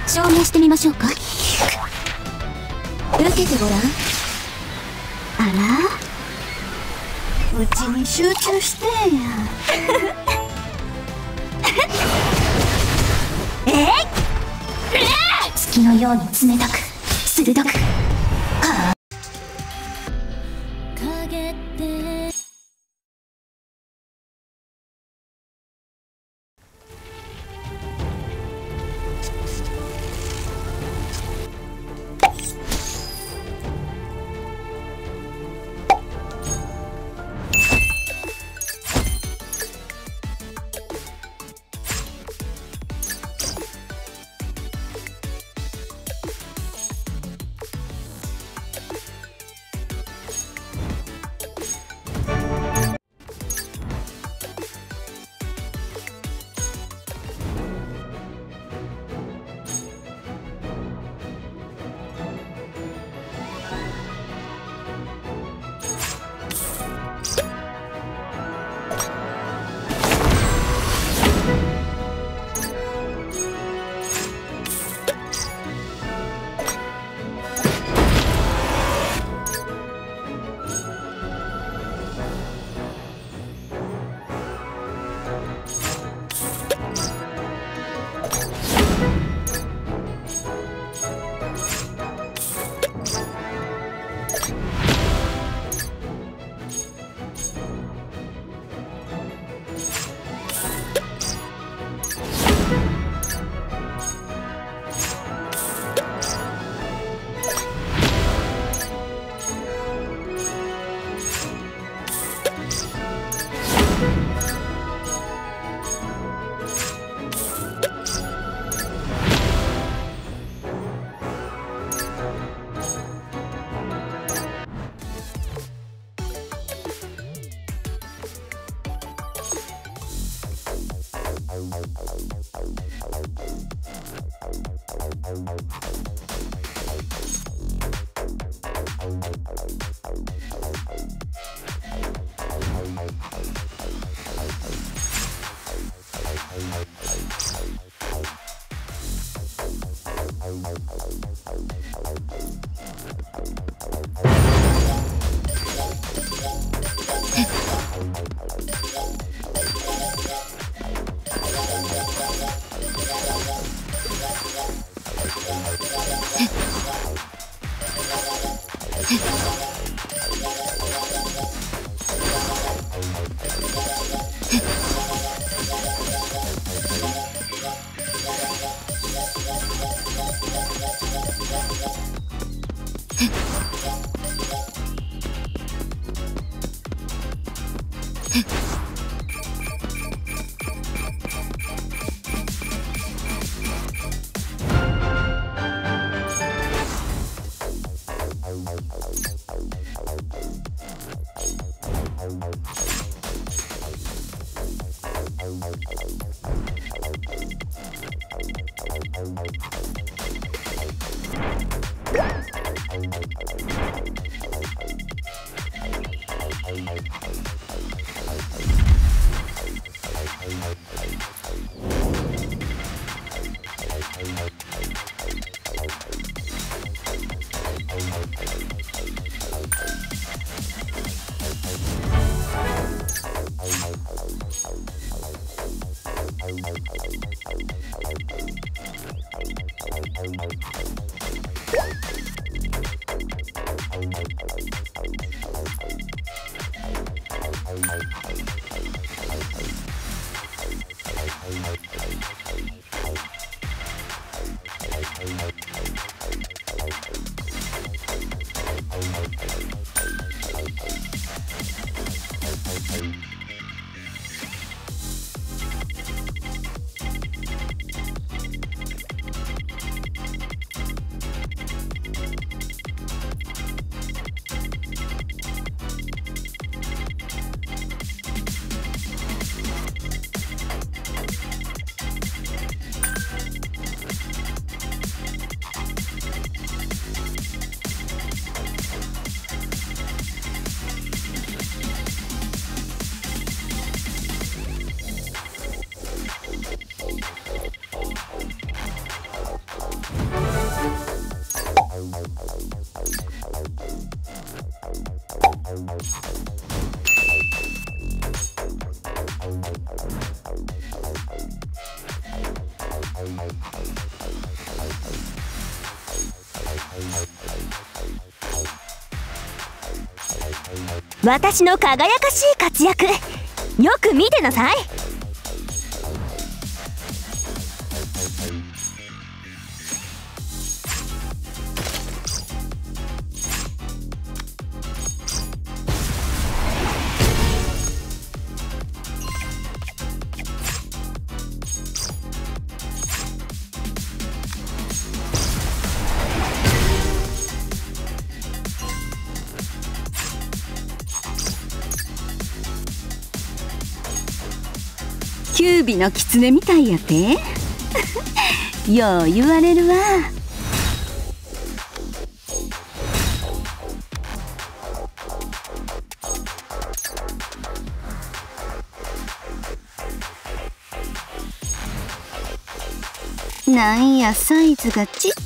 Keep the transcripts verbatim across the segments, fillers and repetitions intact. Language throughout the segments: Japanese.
証明してみましょうか。受けてごらん。あら、うちに集中してんや。えい、月のように冷たく鋭く。はあ、影って私の輝かしい活躍、よく見てなさい。 キュービの狐みたいやてよう言われるわ。なんやサイズがちっ。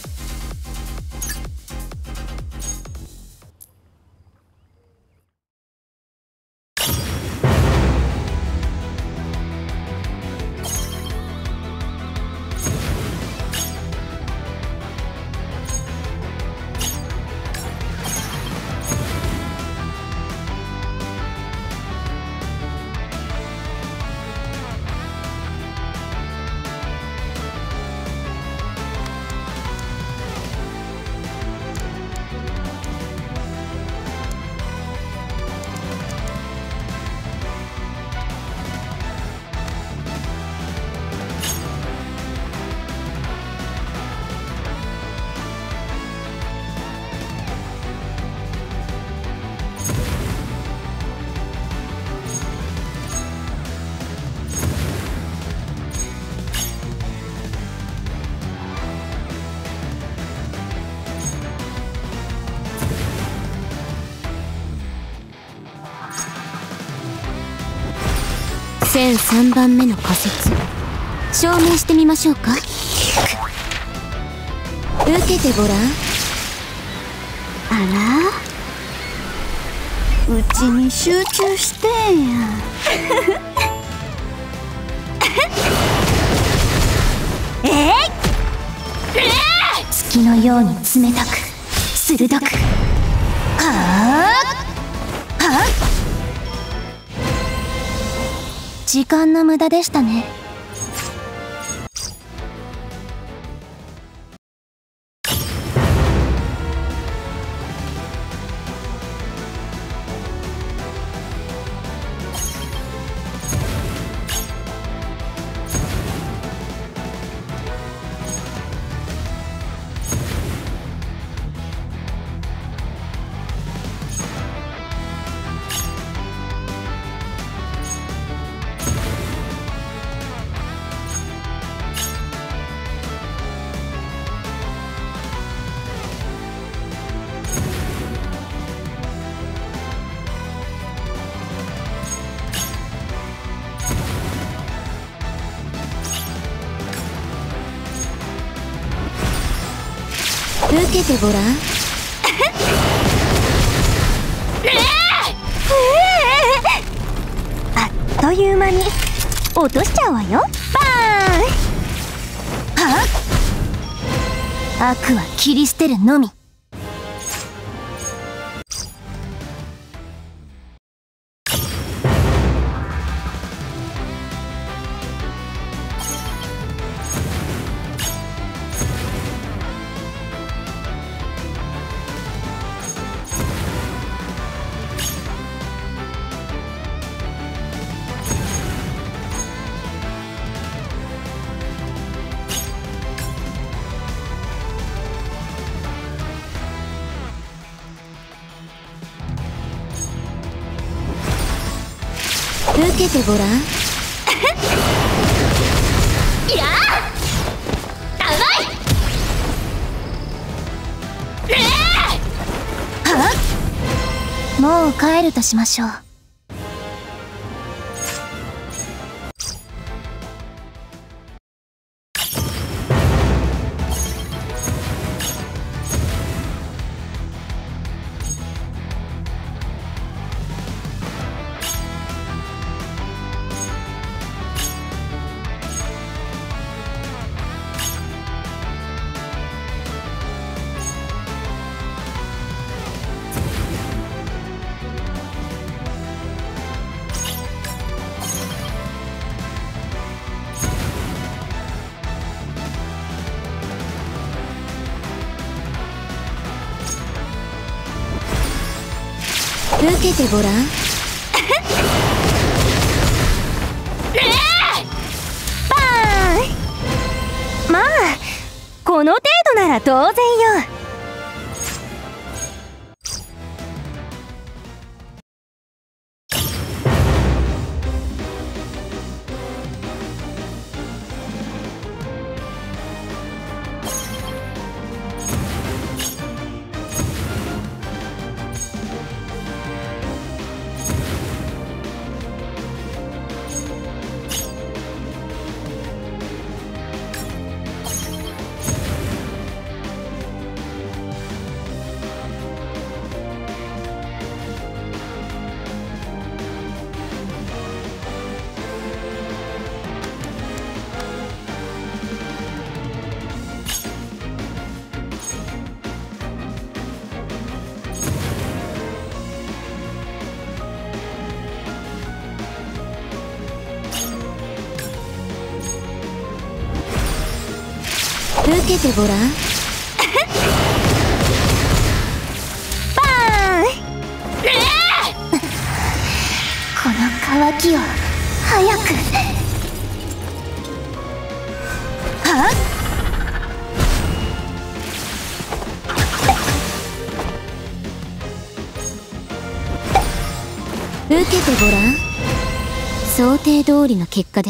せんさんばんめの仮説、証明してみましょうか。受けてごらん。 あら、うちに集中してんや。 えい、月のように冷たく鋭く、はあはあ。時間の無駄でしたね。受けてごらん。あっという間に落としちゃうわよ。バーン。はあ、悪は切り捨てるのみ。受けてごらん。いやー、甘い。はあ、もう帰るとしましょう。 受けてごらん。 バーン。まあこの程度なら当然よ。 受けてごらん。 バーン。この渇きを早く。はっ。 受けてごらん。想定通りの結果です。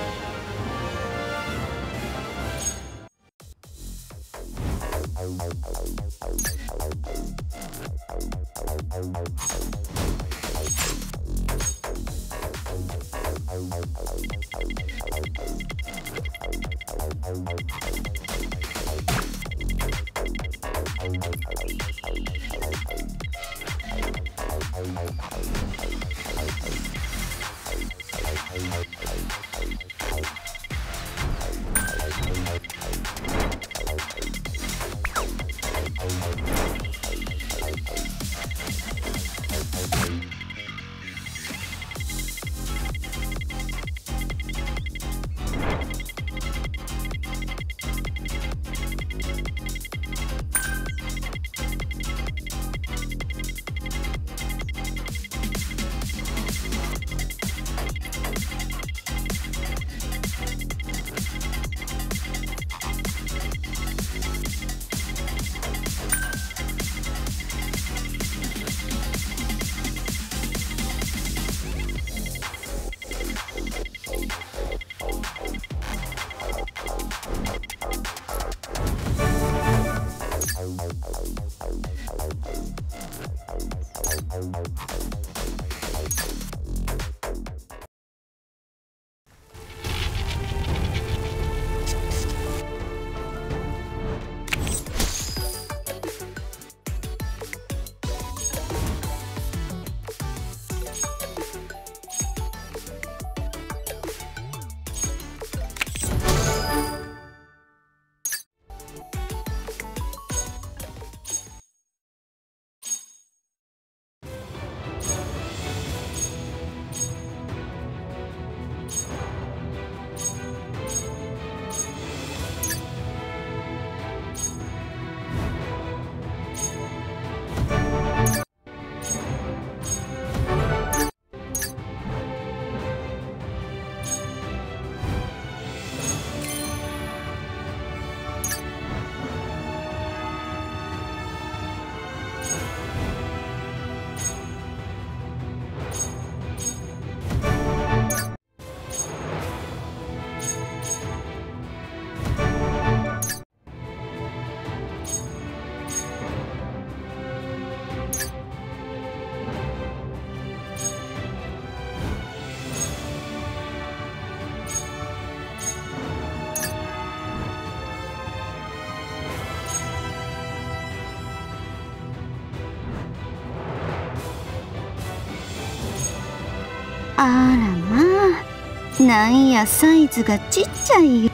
あらまあ、なんやサイズがちっちゃいよ。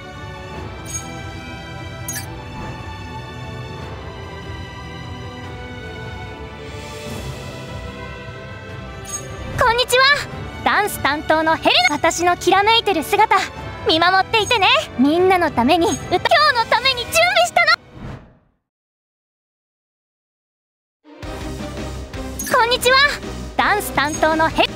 こんにちは。ダンス担当のヘレナ。私のきらめいてる姿見守っていてね。みんなのために歌、今日のために準備したの。こんにちちは。ダンス担当のヘ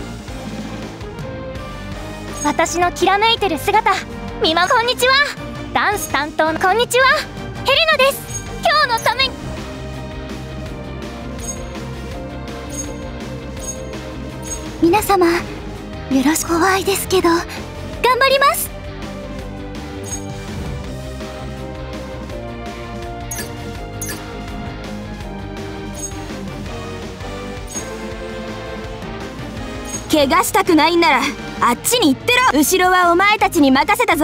私のきらめいてる姿みまこんにちは。ダンス担当のこんにちはヘレナです。今日のために皆様よろしく。怖いですけど頑張ります。怪我したくないんならあっちに行ってろ。後ろはお前たちに任せたぞ。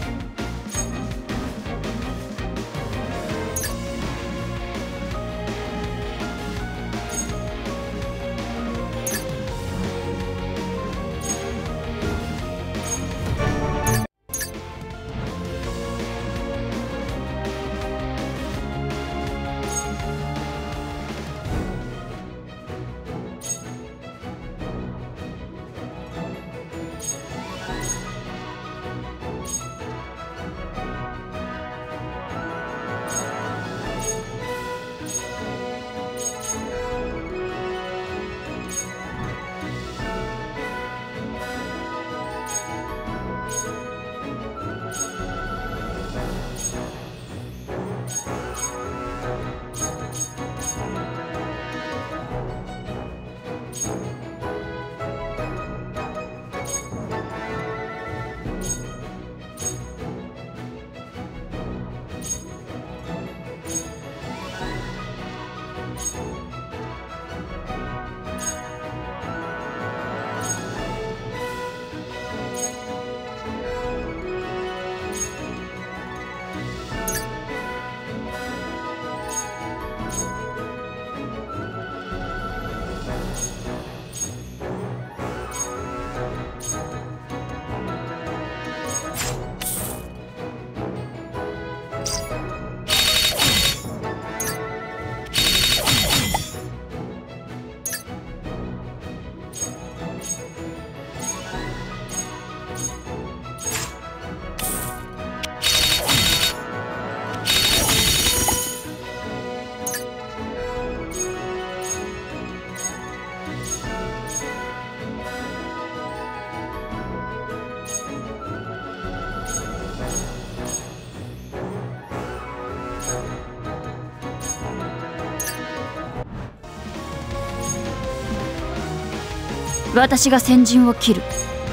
私が先陣を切る。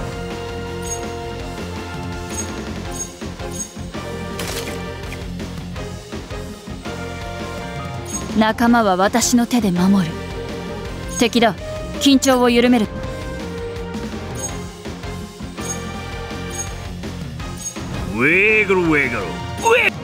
仲間は私の手で守る。敵だ、緊張を緩める。 ウェーグルウェーグルウェー